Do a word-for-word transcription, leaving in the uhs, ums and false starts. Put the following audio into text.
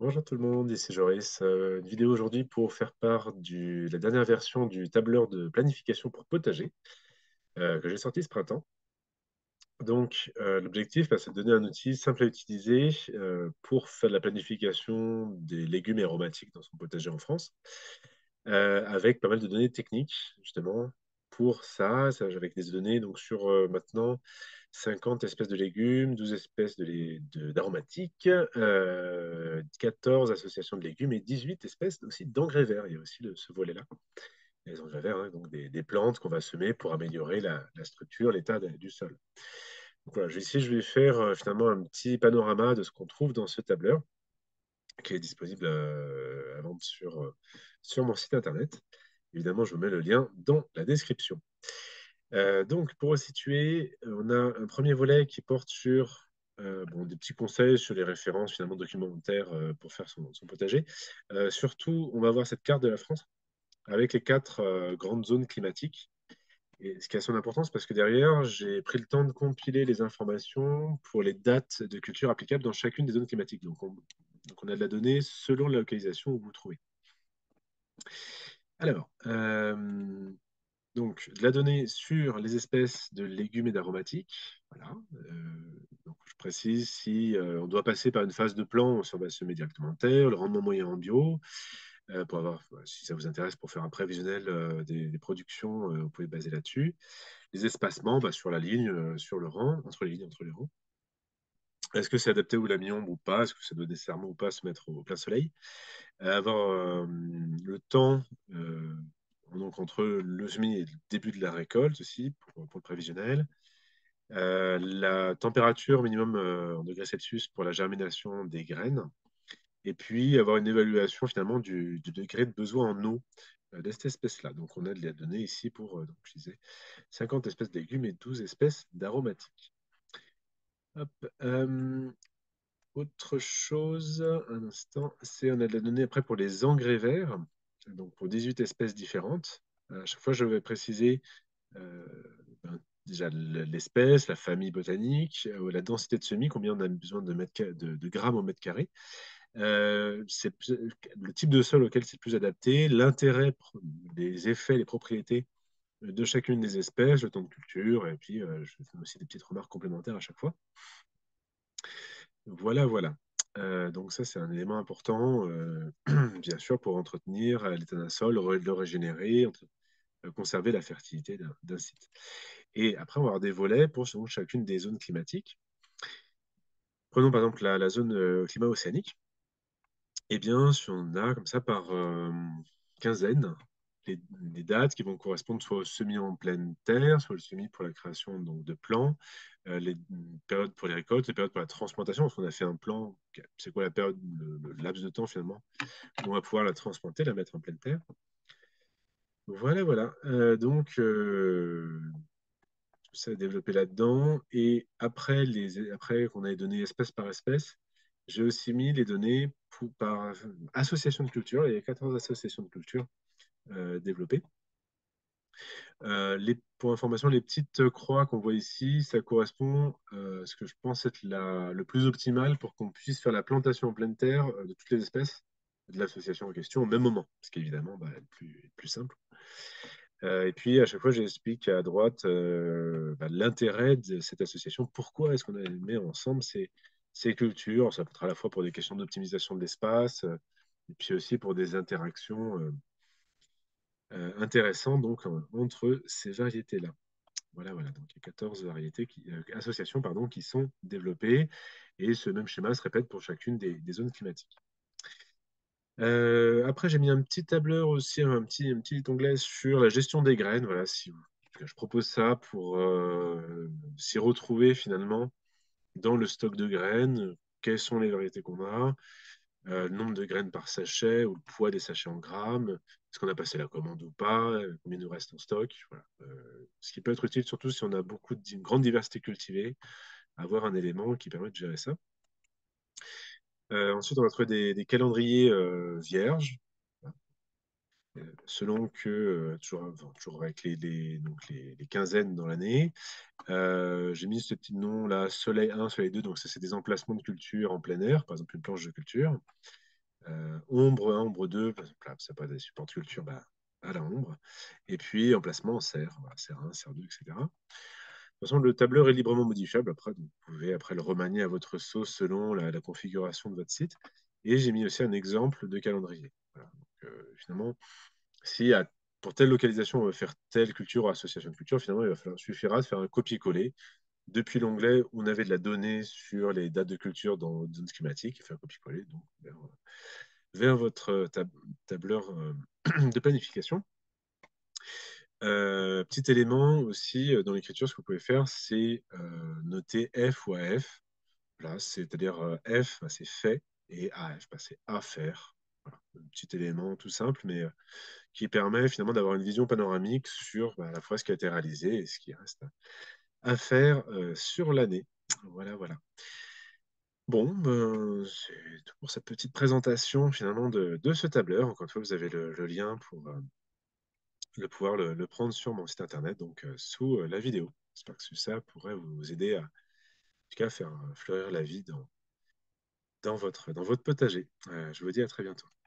Bonjour tout le monde, ici Joris. Euh, une vidéo aujourd'hui pour faire part de la dernière version du tableur de planification pour potager euh, que j'ai sorti ce printemps. Donc, euh, l'objectif, bah, c'est de donner un outil simple à utiliser euh, pour faire de la planification des légumes et aromatiques dans son potager en France, euh, avec pas mal de données techniques, justement, pour ça, ça avec des données donc, sur euh, maintenant cinquante espèces de légumes, douze espèces de lé- de- d'aromatiques, euh, quatorze associations de légumes et dix-huit espèces aussi d'engrais verts. Il y a aussi le- ce volet-là. Les engrais verts, hein, donc des, des plantes qu'on va semer pour améliorer la, la structure, l'état de- du sol. Donc voilà, je- ici, je vais faire euh, finalement un petit panorama de ce qu'on trouve dans ce tableur qui est disponible euh, à vendre sur, euh, sur mon site internet. Évidemment, je vous mets le lien dans la description. Euh, donc, pour resituer, on a un premier volet qui porte sur euh, bon, des petits conseils sur les références finalement documentaires euh, pour faire son, son potager. Euh, surtout, on va voir cette carte de la France avec les quatre euh, grandes zones climatiques. Et ce qui a son importance parce que derrière, j'ai pris le temps de compiler les informations pour les dates de culture applicables dans chacune des zones climatiques. Donc, on, donc on a de la donnée selon la localisation où vous vous trouvez. Alors, euh, donc, de la donnée sur les espèces de légumes et d'aromatiques. Voilà. Euh, donc, je précise si euh, on doit passer par une phase de plan, si on va semer directement en terre, le rendement moyen en bio, euh, pour avoir, voilà, si ça vous intéresse, pour faire un prévisionnel euh, des, des productions, euh, vous pouvez baser là-dessus. Les espacements, bah, sur la ligne, euh, sur le rang, entre les lignes, entre les rangs. Est-ce que c'est adapté ou la mi-ombre ou pas? Est-ce que ça doit nécessairement ou pas se mettre au plein soleil? Euh, avoir euh, le temps euh, donc entre le semis et le début de la récolte aussi pour, pour le prévisionnel. Euh, la température minimum euh, en degrés Celsius pour la germination des graines. Et puis avoir une évaluation finalement du, du degré de besoin en eau euh, de cette espèce-là. Donc on a de la donnée ici pour, euh, donc, je disais, cinquante espèces de légumes et douze espèces d'aromatiques. Hop, euh, autre chose, un instant, c'est on a de la donnée après pour les engrais verts, donc pour dix-huit espèces différentes. À chaque fois, je vais préciser euh, ben, déjà l'espèce, la famille botanique, euh, la densité de semis, combien on a besoin de, mètres, ca- de, de grammes au mètre carré, euh, c'est plus- le type de sol auquel c'est le plus adapté, l'intérêt, pro- les effets, les propriétés de chacune des espèces, le temps de culture, et puis euh, je fais aussi des petites remarques complémentaires à chaque fois. Voilà, voilà. Euh, donc ça, c'est un élément important, euh, bien sûr, pour entretenir euh, l'état d'un sol, le le régénérer, entre- euh, conserver la fertilité d'un d'un site. Et après, on va avoir des volets pour selon chacune des zones climatiques. Prenons par exemple la, la zone euh, climat océanique. Eh bien, si on a comme ça par euh, quinzaine les, les dates qui vont correspondre soit au semis en pleine terre, soit le semis pour la création donc, de plants, euh, les périodes pour les récoltes, les périodes pour la transplantation, parce qu'on a fait un plan, c'est quoi la période, le, le laps de temps finalement, où on va pouvoir la transplanter, la mettre en pleine terre. Voilà, voilà. Euh, donc, euh, tout ça est développé là-dedans. Et après, les, après qu'on ait donné espèce par espèce, j'ai aussi mis les données pour- par association de culture. Il y a quatorze associations de culture euh, développées. Euh, les, pour information, les petites croix qu'on voit ici, ça correspond euh, à ce que je pense être la, le plus optimal pour qu'on puisse faire la plantation en pleine terre euh, de toutes les espèces de l'association en question au même moment, ce qui est évidemment bah, le plus, le plus simple. Euh, et puis, à chaque fois, j'explique à droite euh, bah, l'intérêt de cette association. Pourquoi est-ce qu'on a mis ensemble ces, ces cultures? Ça peut être à la fois pour des questions d'optimisation de l'espace, euh, et puis aussi pour des interactions euh, euh, intéressantes donc, euh, entre ces variétés-là. Voilà, voilà. Donc, il y a quatorze variétés qui, euh, associations pardon, qui sont développées. Et ce même schéma se répète pour chacune des, des zones climatiques. Euh, après, j'ai mis un petit tableur aussi, un petit, un petit onglet sur la gestion des graines. Voilà, si vous- je propose ça pour euh, s'y retrouver finalement dans le stock de graines. Quelles sont les variétés qu'on a, euh, le nombre de graines par sachet ou le poids des sachets en grammes, est-ce qu'on a passé la commande ou pas, euh, combien il nous reste en stock. Voilà. Euh, ce qui peut être utile surtout si on a beaucoup de, une grande diversité cultivée, avoir un élément qui permet de gérer ça. Euh, ensuite, on va trouver des, des calendriers euh, vierges. Euh, selon que, euh, toujours, enfin, toujours avec les, les, donc les, les quinzaines dans l'année. Euh, j'ai mis ce petit nom là, Soleil un, Soleil deux, donc ça c'est des emplacements de culture en plein air, par exemple une planche de culture. Euh, ombre un, ombre deux, par exemple, là, ça peut être des supports de culture bah, à la ombre. Et puis emplacement en serre, voilà, serre un, serre deux, et cetera. De toute façon, le tableur est librement modifiable. Après, donc, vous pouvez après le remanier à votre sauce selon la, la configuration de votre site. Et j'ai mis aussi un exemple de calendrier. Voilà. Donc, euh, finalement, si à- pour telle localisation, on veut faire telle culture ou association de culture, finalement, il va falloir, suffira de faire un copier-coller. Depuis l'onglet, on avait de la donnée sur les dates de culture dans zone schématique, il fait un copier-coller donc, vers, vers votre euh, tab- tableur euh, de planification. Euh, petit élément aussi euh, dans l'écriture, ce que vous pouvez faire, c'est euh, noter F ou A F. Voilà, c'est-à-dire euh, F, bah, c'est fait, et A F, bah, c'est à faire. Voilà, un petit élément tout simple, mais euh, qui permet finalement d'avoir une vision panoramique sur bah, à la fois ce qui a été réalisé et ce qui reste à faire euh, sur l'année. Voilà, voilà. Bon, ben, c'est tout pour cette petite présentation finalement de, de ce tableur. Encore une fois, vous avez le, le lien pour euh, le pouvoir le, le prendre sur mon site internet, donc euh, sous euh, la vidéo. J'espère que ça pourrait vous aider à, en tout cas, faire euh, fleurir la vie dans, dans votre, dans votre potager. Euh, je vous dis à très bientôt.